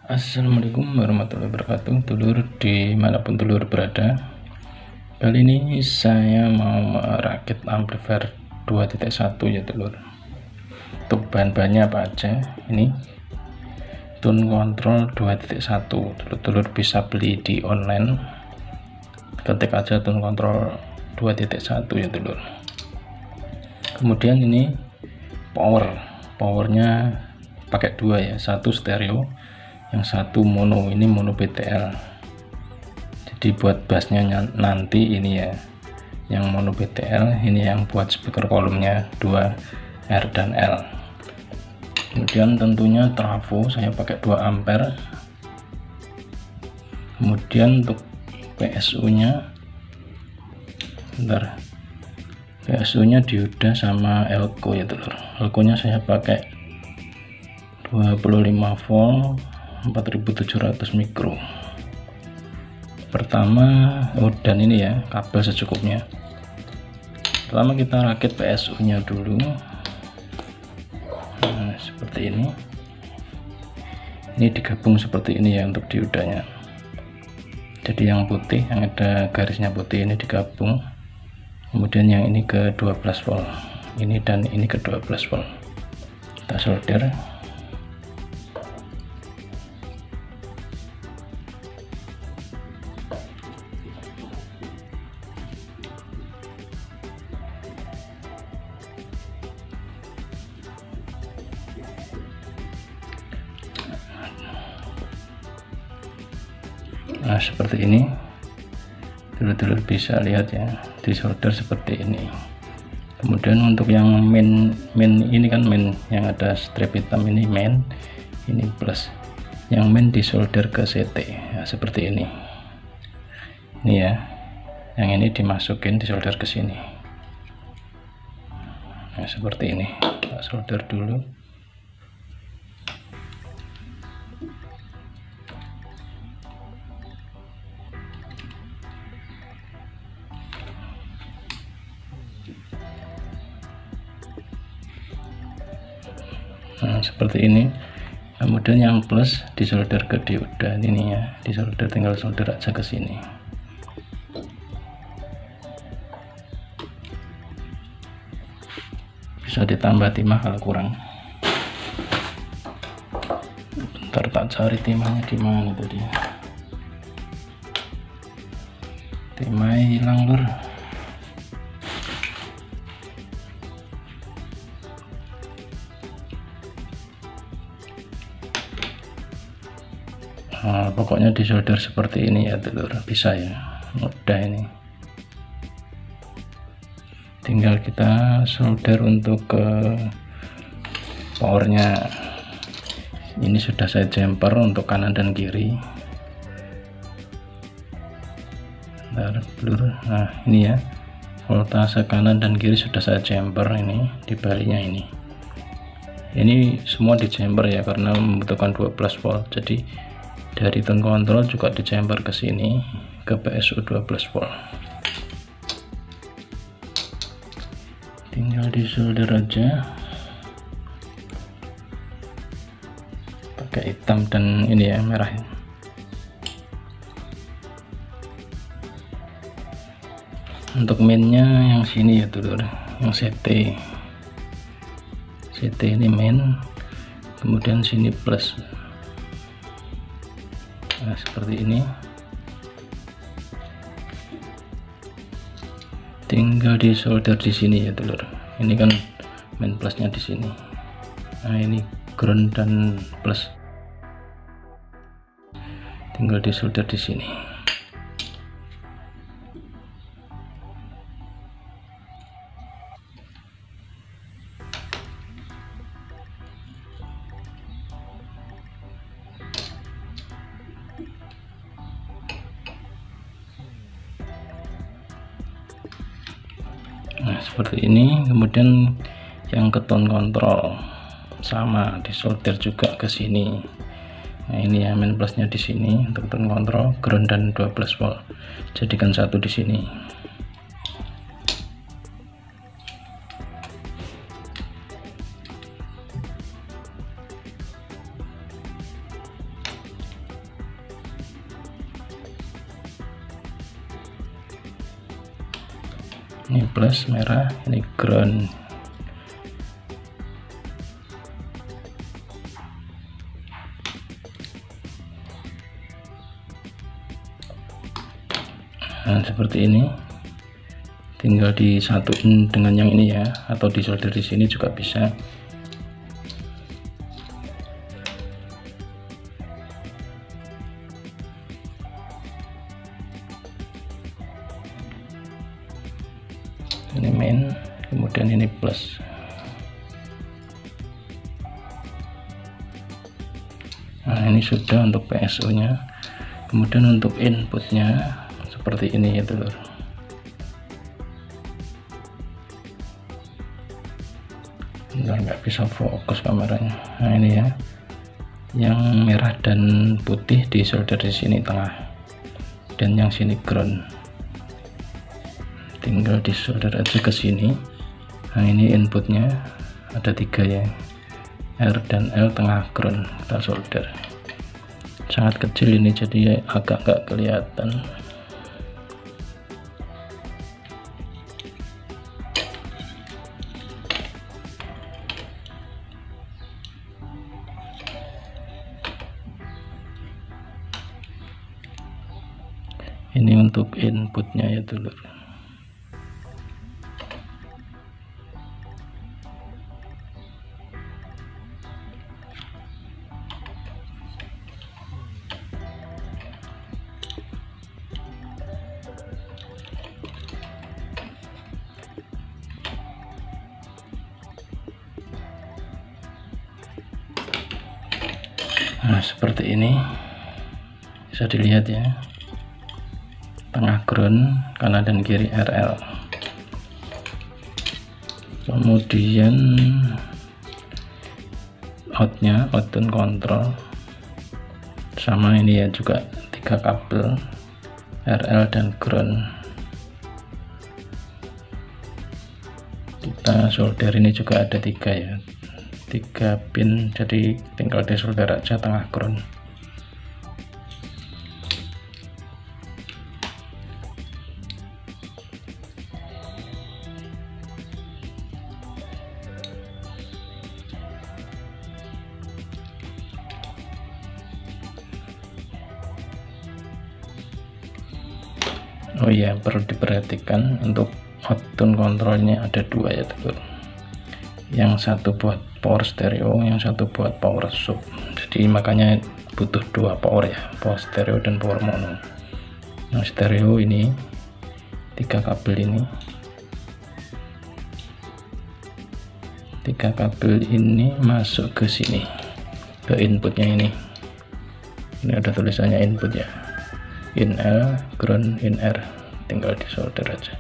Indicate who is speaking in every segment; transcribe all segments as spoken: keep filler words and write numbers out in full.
Speaker 1: Assalamualaikum warahmatullahi wabarakatuh, dulur dimanapun dulur berada. Kali ini saya mau merakit amplifier dua titik satu ya dulur. Untuk bahan-bahannya apa aja? Ini tone control dua titik satu, dulur-dulur bisa beli di online, ketik aja tone control dua titik satu ya dulur. Kemudian ini power powernya pakai dua ya, satu stereo, yang satu mono. Ini mono B T L, jadi buat bassnya nanti ini ya yang mono B T L, ini yang buat speaker kolomnya dua R dan L. Kemudian tentunya trafo saya pakai dua ampere. Kemudian untuk P S U nya bentar, P S U nya dioda sama elko ya telur. Elko nya saya pakai dua puluh lima volt empat ribu tujuh ratus mikro. Pertama, oh dan ini ya kabel secukupnya. Pertama kita rakit P S U nya dulu. Nah, seperti ini. Ini digabung seperti ini ya untuk diodanya. Jadi yang putih, yang ada garisnya putih ini digabung. Kemudian yang ini ke dua belas volt. Ini dan ini ke dua belas volt. Kita solder. Nah seperti ini, dulur-dulur bisa lihat ya, di solder seperti ini. Kemudian untuk yang main main ini kan main yang ada strip hitam ini main, ini plus. Yang main di solder ke C T ya, seperti ini. Ini ya, yang ini dimasukin di solder ke sini. Nah seperti ini, kita solder dulu. Nah seperti ini. Kemudian yang plus disolder ke dioda ini ya, disolder, tinggal solder aja ke sini. Bisa ditambah timah kalau kurang. Bentar tak cari timahnya di mana tadi. Timahnya hilang lur. Nah, pokoknya di solder seperti ini ya telur, bisa ya, mudah ini. Tinggal kita solder untuk ke powernya. Ini sudah saya jumper untuk kanan dan kiri. Bentar, blur. Nah ini ya, voltase kanan dan kiri sudah saya jumper ini di baliknya ini. Ini semua di jumper ya karena membutuhkan dua belas volt. Jadi dari tone control juga di jumper ke sini ke P S U dua belas volt. Tinggal di solder aja pakai hitam dan ini ya merah. Untuk mainnya yang sini ya dulur, yang C T. C T ini main, kemudian sini plus. Nah seperti ini, tinggal di solder di sini ya telur. Ini kan main plusnya di sini. Nah ini ground dan plus, tinggal di solder di sini. Nah seperti ini. Kemudian yang ke tone control sama disolder juga ke sini. Nah ini ya main plusnya di sini untuk tone control, ground dan dua belas volt, jadikan satu di sini. Ini plus merah, ini ground. Nah, seperti ini, tinggal disatuin dengan yang ini ya, atau disolder di sini juga bisa. Ini main, kemudian ini plus. Nah, ini sudah untuk P S O nya. Kemudian untuk inputnya seperti ini ya telur. Bentar, nggak bisa fokus kameranya. Nah ini ya, yang merah dan putih di solder di sini tengah, dan yang sini ground. Tinggal di solder aja ke sini. Nah ini inputnya ada tiga ya, R dan L, tengah ground, kita solder. Sangat kecil ini jadi agak nggak kelihatan. Ini untuk inputnya ya dulur. Nah seperti ini, bisa dilihat ya, tengah ground, kanan dan kiri R L. Kemudian outnya output control, sama ini ya juga tiga kabel R L dan ground. Kita solder ini juga ada tiga ya, tiga pin, jadi tinggal disolder aja tengah ground. Oh iya, perlu diperhatikan untuk output kontrolnya ada dua ya telur. Yang satu buat power stereo, yang satu buat power sub. Jadi makanya butuh dua power ya, power stereo dan power mono. Yang stereo ini tiga kabel ini, tiga kabel ini masuk ke sini, ke inputnya ini. Ini ada tulisannya input ya, in L, ground, in R, tinggal disolder aja.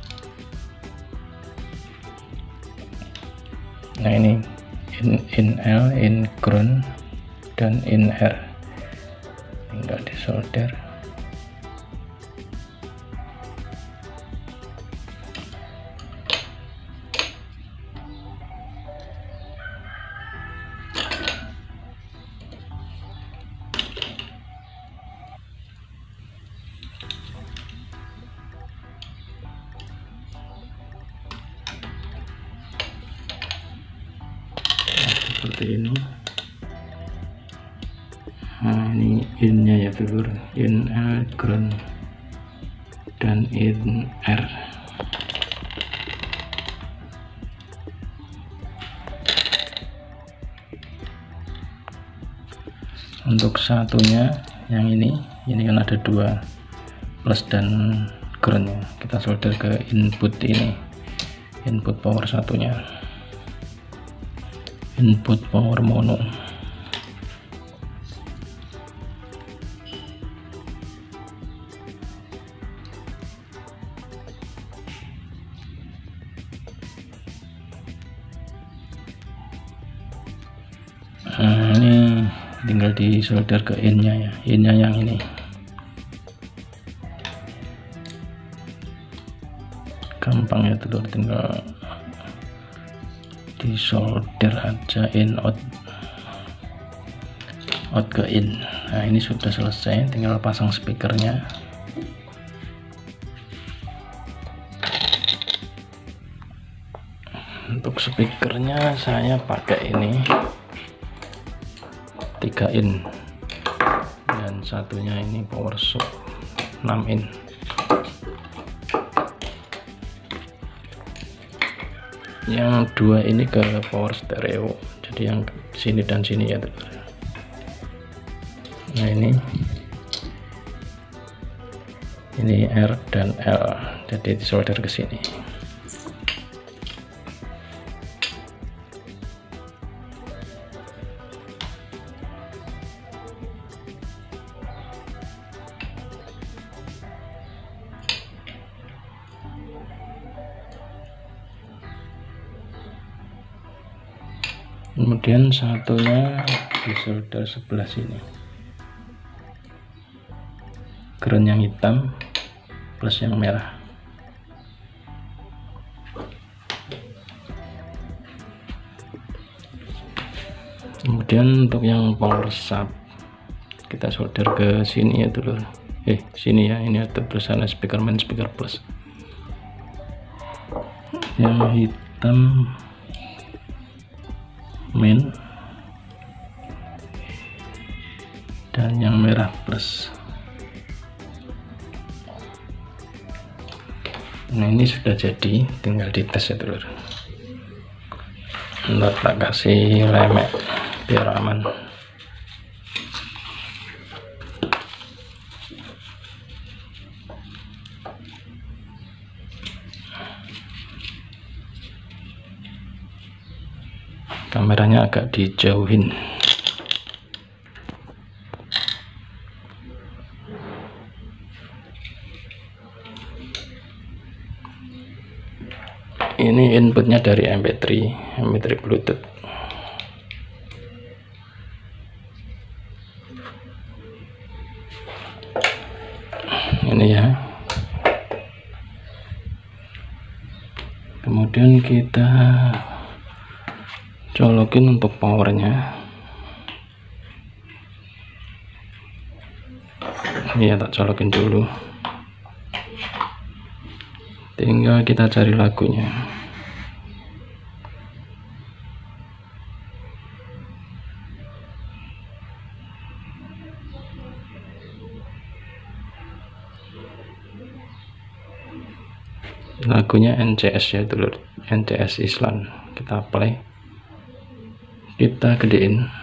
Speaker 1: Nah ini in, in L, in ground, dan in R, tinggal disolder. Seperti ini. Nah ini innya ya telur, in L, ground, dan in R. Untuk satunya yang ini, ini kan ada dua, plus dan groundnya. Kita solder ke input ini, input power satunya, input power mono. Nah, ini tinggal disolder ke in-nya ya, in-nya yang ini. Gampang ya telur, tinggal disolder aja in out, out ke in. Nah ini sudah selesai, tinggal pasang speakernya. Untuk speakernya saya pakai ini tiga in dan satunya ini power shock enam in. Yang dua ini ke power stereo, jadi yang sini dan sini ya teman. Nah ini ini R dan L, jadi disolder ke sini. Kemudian satunya disolder sebelah sini, ground yang hitam plus yang merah. Kemudian untuk yang power sub kita solder ke sini ya dulu, eh sini ya, ini ada tulisannya speaker main speaker plus. Yang hitam main dan yang merah plus. Nah ini sudah jadi, tinggal dites ya dulu. Ntar tak kasih lemek biar aman. Kameranya agak dijauhin. Ini inputnya dari M P tiga, M P tiga Bluetooth. Ini ya. Kemudian kita colokin untuk powernya. Ini ya, tak colokin dulu. Tinggal kita cari lagunya. Lagunya N C S ya dulu, N C S Island. Kita play, kita gedein.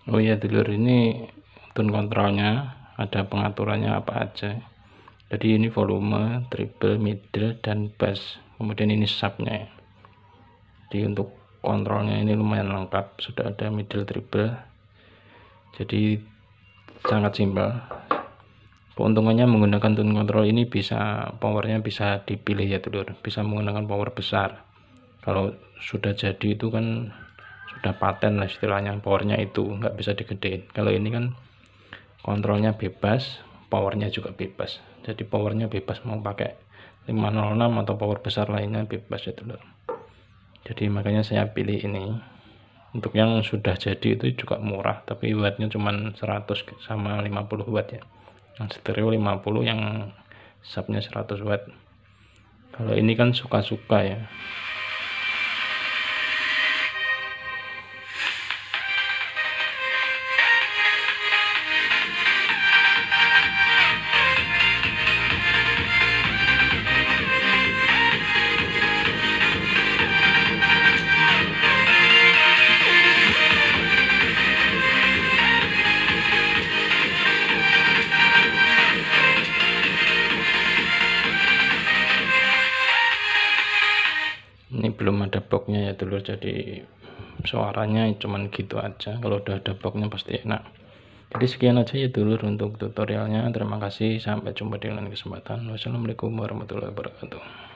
Speaker 1: Oh ya dulur, ini tune kontrolnya ada pengaturannya apa aja. Jadi ini volume, treble, middle, dan bass. Kemudian ini subnya. Jadi untuk kontrolnya ini lumayan lengkap, sudah ada middle, treble. Jadi sangat simpel. Keuntungannya menggunakan tune control ini bisa powernya bisa dipilih ya dulur, bisa menggunakan power besar. Kalau sudah jadi itu kan sudah paten lah istilahnya, powernya itu nggak bisa digedein. Kalau ini kan kontrolnya bebas, powernya juga bebas. Jadi powernya bebas, mau pakai lima nol enam atau power besar lainnya bebas ya dulur. Jadi makanya saya pilih ini. Untuk yang sudah jadi itu juga murah, tapi wattnya cuma seratus sama lima puluh watt ya. Yang stereo lima puluh, yang subnya seratus watt. Kalau ini kan suka-suka ya. Ini belum ada boxnya ya dulur, jadi suaranya cuman gitu aja. Kalau udah ada boxnya pasti enak. Jadi sekian aja ya dulur untuk tutorialnya. Terima kasih, sampai jumpa di lain kesempatan. Wassalamualaikum warahmatullahi wabarakatuh.